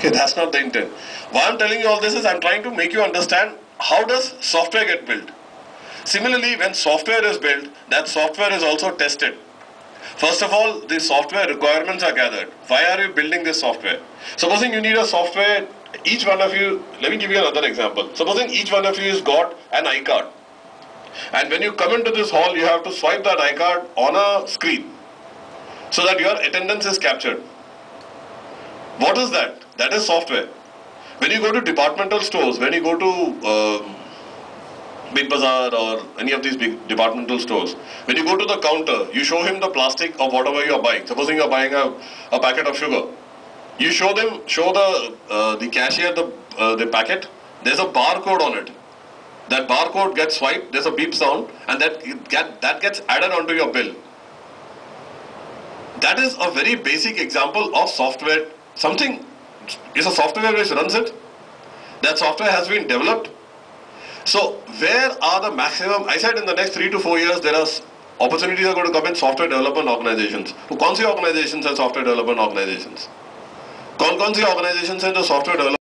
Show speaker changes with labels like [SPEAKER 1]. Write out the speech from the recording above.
[SPEAKER 1] Okay, that's not the intent. Why I'm telling you all this is I'm trying to make you understand how does software get built. Similarly, when software is built, that software is also tested. First of all, the software requirements are gathered. Why are you building this software? Supposing you need a software, each one of you, let me give you another example. Supposing each one of you has got an iCard. And when you come into this hall, you have to swipe that iCard on a screen so that your attendance is captured. What is that? That is software. When you go to departmental stores, when you go to Big Bazaar or any of these big departmental stores, when you go to the counter, you show him the plastic of whatever you are buying. Supposing you are buying a packet of sugar, you show the cashier the packet. There's a barcode on it. That barcode gets swiped. There's a beep sound, and that gets added onto your bill. That is a very basic example of software. Something is a software which runs it. That software has been developed. So where are the maximum? I said in the next 3 to 4 years there are opportunities are going to come in software development organizations. तो कौन सी organizations हैं software development organizations? कौन-कौन सी organizations हैं जो software development